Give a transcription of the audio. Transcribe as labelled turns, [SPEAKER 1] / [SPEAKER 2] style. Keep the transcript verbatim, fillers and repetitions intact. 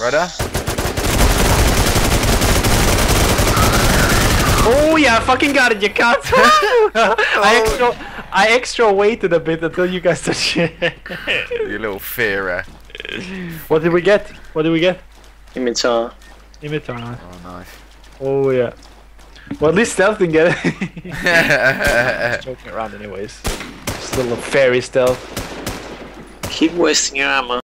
[SPEAKER 1] Rudder?
[SPEAKER 2] Oh yeah, I fucking got it, you can't. I extra, I extra waited a bit until you guys touched it.
[SPEAKER 1] You little fearer.
[SPEAKER 2] What did we get? What did we get?
[SPEAKER 3] Imitar.
[SPEAKER 2] Imitar.
[SPEAKER 1] Oh, nice.
[SPEAKER 2] Oh yeah. Well, at least Stealth didn't get it. Just joking around anyways. Just a little fairy stealth.
[SPEAKER 3] Keep wasting your ammo.